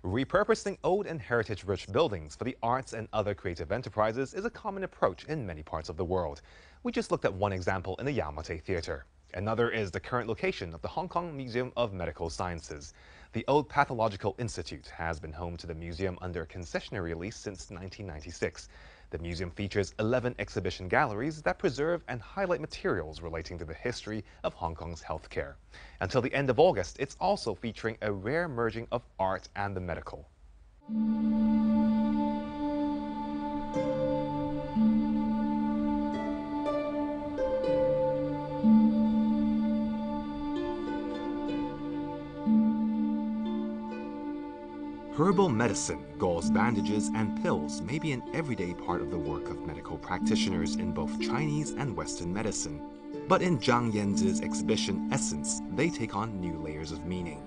Repurposing old and heritage-rich buildings for the arts and other creative enterprises is a common approach in many parts of the world. We just looked at one example in the Yamate Theatre. Another is the current location of the Hong Kong Museum of Medical Sciences. The Old Pathological Institute has been home to the museum under a concessionary lease since 1996. The museum features 11 exhibition galleries that preserve and highlight materials relating to the history of Hong Kong's healthcare. Until the end of August, it's also featuring a rare merging of art and the medical. Herbal medicine, gauze bandages, and pills may be an everyday part of the work of medical practitioners in both Chinese and Western medicine. But in Zhang Yanzi's exhibition Essence, they take on new layers of meaning.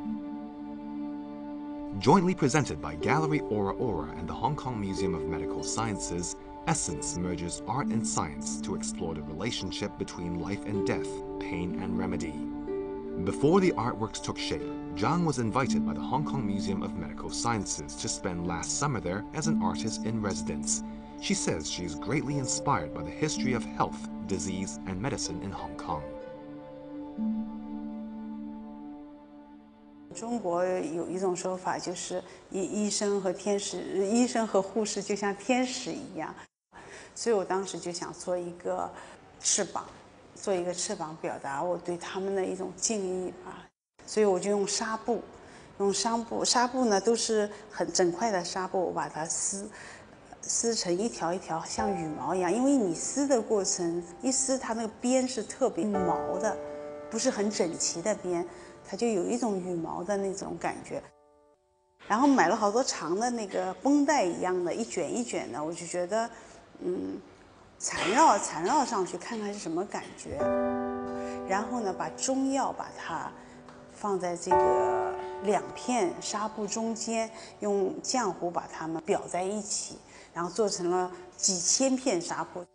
Jointly presented by Gallery Aura Aura and the Hong Kong Museum of Medical Sciences, Essence merges art and science to explore the relationship between life and death, pain and remedy. Before the artworks took shape, Zhang was invited by the Hong Kong Museum of Medical Sciences to spend last summer there as an artist in residence. She says she is greatly inspired by the history of health, disease, and medicine in Hong Kong. 中国有一种说法，就是医生和护士就像天使一样，所以我当时就想做一个翅膀。 做一个翅膀，表达我对他们的一种敬意吧。所以我就用纱布，纱布呢都是很整块的纱布，我把它撕成一条一条像羽毛一样。因为你撕的过程，一撕它那个边是特别毛的，不是很整齐的边，它就有一种羽毛的那种感觉。然后买了好多长的那个绷带一样的，一卷一卷的，我就觉得，缠绕上去看看是什么感觉，然后呢，把中药把它放在这个2片纱布中间，用浆糊把它们裱在一起，然后做成了几千片纱布。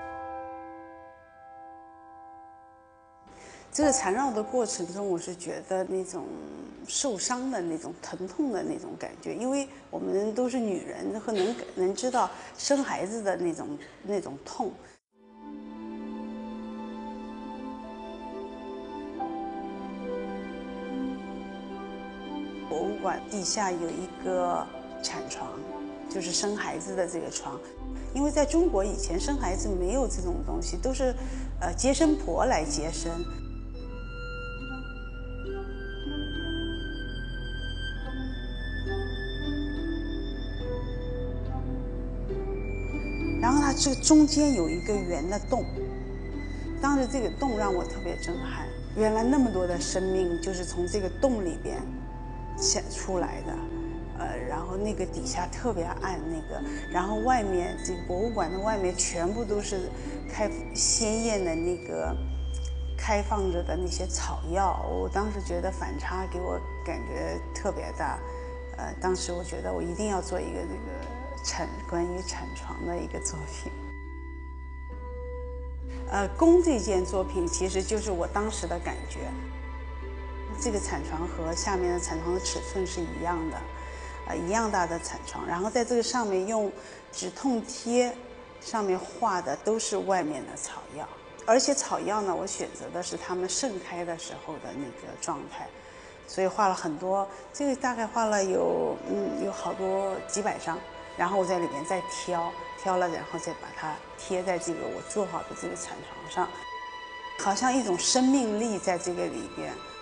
这个缠绕的过程中，我是觉得那种受伤的那种疼痛的那种感觉，因为我们都是女人，和能知道生孩子的那种痛。博物馆地下有一个产床，就是生孩子的这个床，因为在中国以前生孩子没有这种东西，都是接生婆来接生。 然后它这个中间有一个圆的洞，当时这个洞让我特别震撼。原来那么多的生命就是从这个洞里边出来的，然后那个底下特别暗，然后外面这个博物馆的外面全部都是鲜艳的那个开放着的那些草药。我当时觉得反差给我感觉特别大，当时我觉得我一定要做一个那个。 关于产床的一个作品，宫这件作品其实就是我当时的感觉。这个产床和下面的产床的尺寸是一样的，一样大的产床，然后在这个上面用止痛贴，上面画的都是外面的草药，而且草药呢，我选择的是它们盛开的时候的那个状态，所以画了很多，这个大概画了有好多几百张。 然后我在里面再挑了，然后再把它贴在这个我做好的这个产床上，好像一种生命力在这个里边。